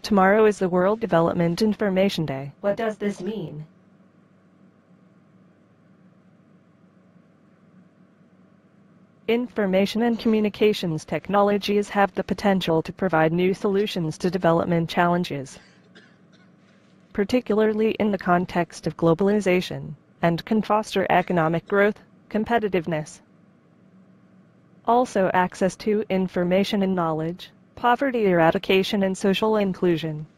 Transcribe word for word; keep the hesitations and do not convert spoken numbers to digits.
Tomorrow is the World Development Information Day. What does this mean? Information and communications technologies have the potential to provide new solutions to development challenges, particularly in the context of globalization, and can foster economic growth, competitiveness. Also, access to information and knowledge, poverty eradication and social inclusion.